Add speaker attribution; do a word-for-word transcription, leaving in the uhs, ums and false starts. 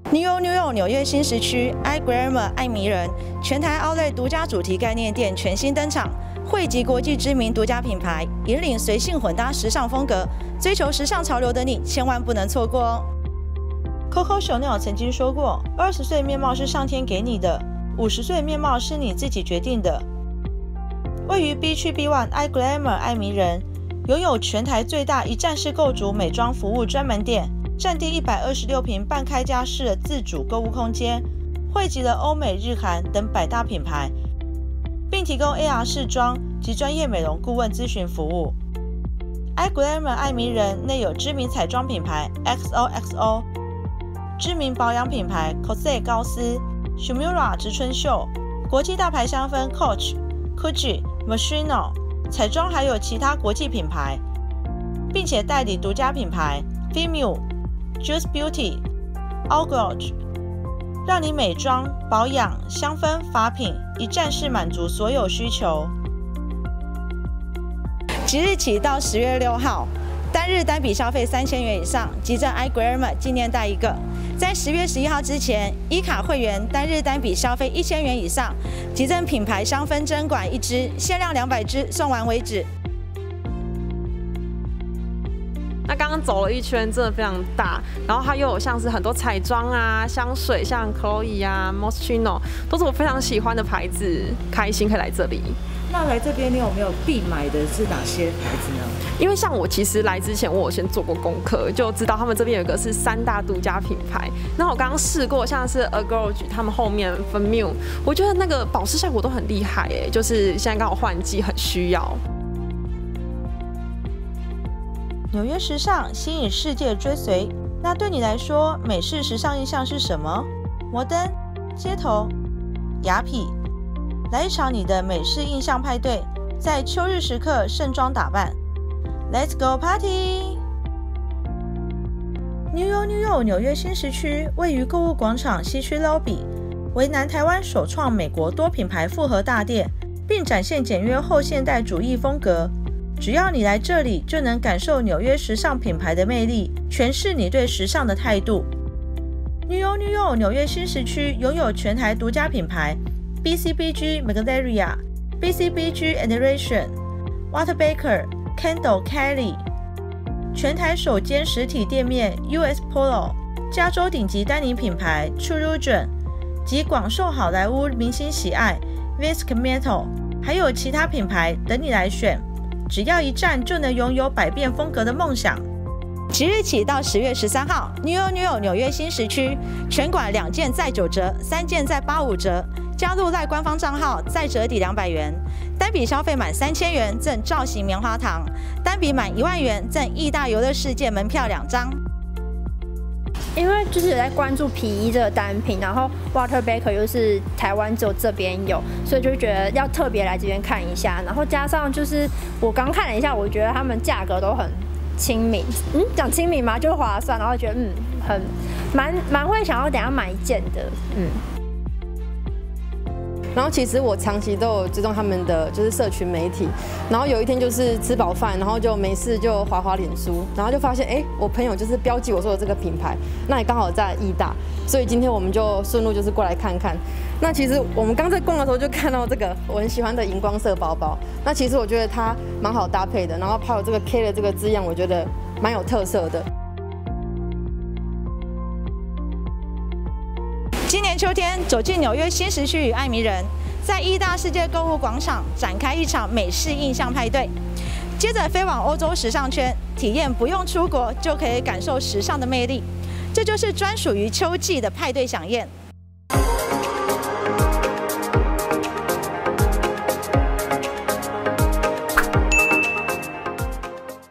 Speaker 1: New York New York 纽约新时区 iGlamour 爱迷人全台 Outlet 独家主题概念店全新登场，汇集国际知名独家品牌，引领随性混搭时尚风格。追求时尚潮流的你，千万不能错过哦。Coco Chanel 曾经说过：“二十岁面貌是上天给你的，五十岁面貌是你自己决定的。”位于 B 区 B 一 iGlamour 爱迷人，拥有全台最大一站式购足美妆服务专门店。 占地一百二十六坪半开架式的自主购物空间，汇集了欧美、日韩等百大品牌，并提供 A R 试妆及专业美容顾问咨询服务。iGlamour 爱迷人内有知名彩妆品牌 X O X O， 知名保养品牌 Cosé 高丝、Shumura 植村秀，国际大牌香氛 Coach、Gucci、Moschino， 彩妆还有其他国际品牌，并且代理独家品牌 Femue。Juice Beauty、Algorge， 让你美妆、保养、香氛、发品一站式满足所有需求。即日起到十月六号，单日单笔消费三千元以上，即赠 iGlamour 纪念袋一个。在十月十一号之前，一卡会员单日单笔消费一千元以上，即赠品牌香氛针管一支，限量两百支，送完为止。
Speaker 2: 那刚刚走了一圈，真的非常大，然后它又有像是很多彩妆啊、香水，像 Chloe 啊、Moschino， 都是我非常喜欢的牌子，开心可以来这里。
Speaker 1: 那来这边你有没有必买的是哪些牌子呢？
Speaker 2: 因为像我其实来之前，我有先做过功课，就知道他们这边有一个是三大独家品牌。那我刚刚试过，像是 Algorge 他们后面 Femue， 我觉得那个保湿效果都很厉害哎，就是现在刚好换季，很需要。
Speaker 1: 纽约时尚吸引世界追随，那对你来说，美式时尚印象是什么？摩登、街头、雅痞，来一场你的美式印象派对，在秋日时刻盛装打扮 ，Let's go party！ New York New York 纽约新时区位于购物广场西区 lobby， 为南台湾首创美国多品牌复合大店，并展现简约后现代主义风格。 只要你来这里，就能感受纽约时尚品牌的魅力，诠释你对时尚的态度。New York New York 纽约新时区拥有全台独家品牌 B C B G、Magnolia、B C B G、Adoration、Walter Baker、Kendall、Kelly， 全台首间实体店面 U S Polo， 加州顶级丹尼品牌 Trurugian 及广受好莱坞明星喜爱 Vince Camuto， 还有其他品牌等你来选。 只要一站就能拥有百变风格的梦想。即日起到十月十三号 ，New York New York 纽约新时区全馆两件再九折，三件再八五折。加入赖官方账号再折抵两百元，单笔消费满三千元赠造型棉花糖，单笔满一万元赠义大游乐世界门票两张。
Speaker 3: 因为就是有在关注皮衣这个单品，然后 Walter Baker 又是台湾只有这边有，所以就觉得要特别来这边看一下。然后加上就是我刚看了一下，我觉得他们价格都很亲民，嗯，讲亲民嘛，就划算，然后觉得嗯很蛮蛮会想要等一下买一件的，嗯。
Speaker 4: 然后其实我长期都有追踪他们的就是社群媒体，然后有一天就是吃饱饭，然后就没事就滑滑脸书，然后就发现哎，我朋友就是标记我说的这个品牌，那也刚好在义大，所以今天我们就顺路就是过来看看。那其实我们刚在逛的时候就看到这个我很喜欢的荧光色包包，那其实我觉得它蛮好搭配的，然后还有这个 K 的这个字样，我觉得蛮有特色的。
Speaker 1: 今年秋天，走进纽约新时区与爱迷人，在义大世界购物广场展开一场美式印象派对。接着飞往欧洲时尚圈，体验不用出国就可以感受时尚的魅力。这就是专属于秋季的派对飨宴。